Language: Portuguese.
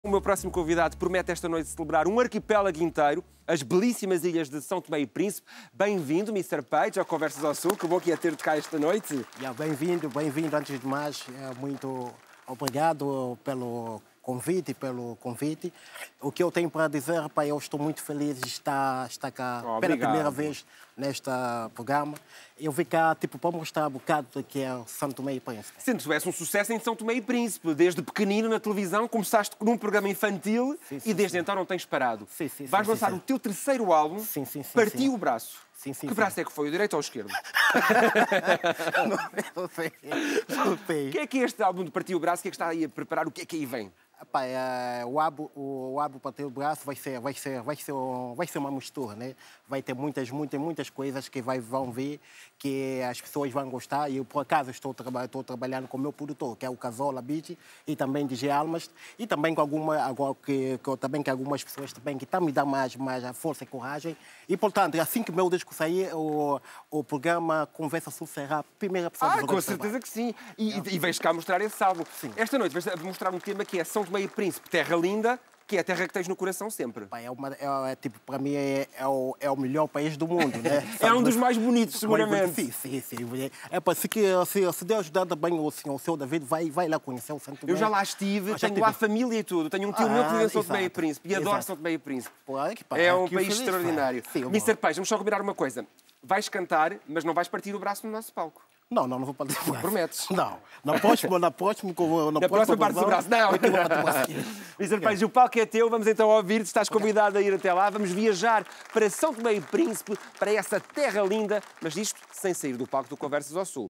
O meu próximo convidado promete esta noite celebrar um arquipélago inteiro, as belíssimas ilhas de São Tomé e Príncipe. Bem-vindo, Mr. Page, ao Conversas ao Sul. Que bom que ia ter de cá esta noite. Bem-vindo. Antes de mais, muito obrigado pelo convite. O que eu tenho para dizer, pai, eu estou muito feliz de estar cá pela primeira vez neste programa. Eu vim cá para mostrar um bocado do que é São Tomé e Príncipe. Sendo que tu és um sucesso em São Tomé e Príncipe. Desde pequenino na televisão, começaste num programa infantil e desde então não tens parado. Vais lançar o teu terceiro álbum, Partiu o Braço. Que braço é que foi, o direito ou o esquerdo? Não sei. O que é este álbum de Partiu o Braço? O que é que está aí a preparar? O que é que aí vem? Pai, o álbum Partiu o Braço vai ser uma mistura, né? Vai ter muitas coisas que vão vir, que as pessoas vão gostar. E eu, por acaso, estou trabalhando com o meu produtor, que é o Casola Beach, e também DJ Almas, e também com algumas pessoas também que estão me dando mais força e coragem. E, portanto, assim que o meu disco sair, o programa Conversa Sul será a primeira pessoa com certeza que sim. E vais cá mostrar esse álbum. Sim. Esta noite vais mostrar um tema que é São Tomé e Príncipe, terra linda, que é a terra que tens no coração sempre. Pai, para mim é o melhor país do mundo, né? É um dos mais bonitos, seguramente. Sim. Se Deus dar bem o seu David, vai lá conhecer o São Tomé. Eu já lá estive, tenho lá família e tudo. Tenho um tio meu que vive em São Tomé e Príncipe e adoro São Tomé e Príncipe. É um país extraordinário. Mr. Page, vamos só combinar uma coisa. Vais cantar, mas não vais partir o braço no nosso palco. Não vou partir o braço. Prometes? Não. Na próxima parte do braço. Não. Mr. Page, o palco é teu. Vamos então ouvir-te. Estás convidado a ir até lá. Vamos viajar para São Tomé e Príncipe, para essa terra linda, mas isto sem sair do palco do Conversas ao Sul.